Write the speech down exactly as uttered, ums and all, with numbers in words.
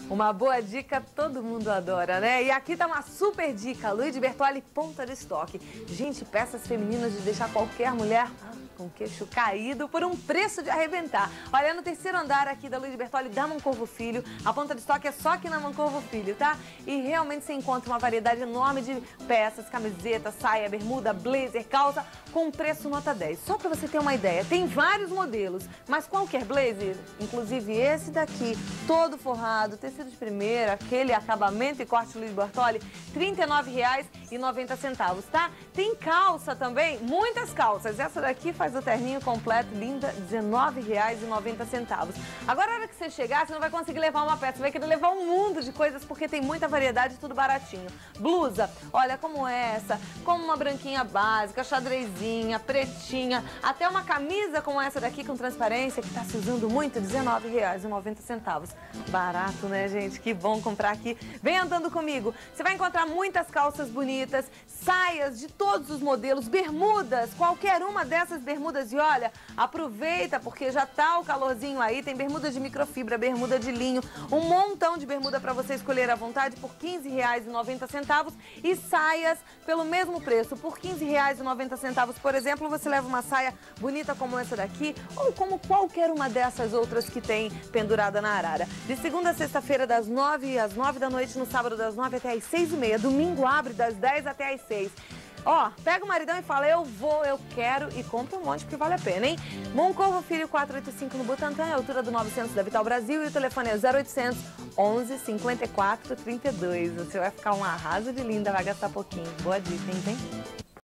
Uma boa dica todo mundo adora, né? E aqui tá uma super dica, Luiz Bertolli, ponta de estoque. Gente, peças femininas de deixar qualquer mulher com o queixo caído por um preço de arrebentar. Olha, no terceiro andar aqui da Luiz Bertolli, da Mancorvo Filho, a ponta de estoque é só aqui na Mancorvo Filho, tá? E realmente você encontra uma variedade enorme de peças, camiseta, saia, bermuda, blazer, calça, com preço nota dez. Só pra você ter uma ideia, tem vários modelos, mas qualquer blazer, inclusive esse daqui, todo forrado, tecido de primeira, aquele acabamento e corte Luiz Bertolli, trinta e nove reais e noventa centavos, tá? Tem calça também, muitas calças. Essa daqui faz o terninho completo, linda, dezenove reais e noventa centavos. Agora, na hora que você chegar, você não vai conseguir levar uma peça, você vai querer levar um mundo de coisas, porque tem muita variedade e tudo baratinho. Blusa, olha como essa, como uma branquinha básica, xadrezinha, pretinha, até uma camisa como essa daqui com transparência, que tá se usando muito, dezenove reais e noventa centavos. Barato, né, gente? Que bom comprar aqui. Vem andando comigo. Você vai encontrar muitas calças bonitas, saias de todos os modelos, bermudas, qualquer uma dessas bermudas. E olha, aproveita porque já tá o calorzinho aí. Tem bermuda de microfibra, bermuda de linho, um montão de bermuda para você escolher à vontade por quinze reais e noventa centavos e saias pelo mesmo preço, por quinze reais e noventa centavos. Por exemplo, você leva uma saia bonita como essa daqui ou como qualquer uma dessas outras que tem pendurada na arara. De segunda a sexta-feira, das nove às nove da noite, no sábado das nove até às seis e meia, domingo abre das dez até às seis. Ó, pega o maridão e fala, eu vou, eu quero, e compra um monte porque vale a pena, hein? Mancorvo Filho quatrocentos e oitenta e cinco no Butantã, a altura do novecentos da Vital Brasil, e o telefone é zero oitocentos, onze, cinquenta e quatro, trinta e dois. Você vai ficar um arraso de linda, vai gastar pouquinho. Boa dica, hein, vem?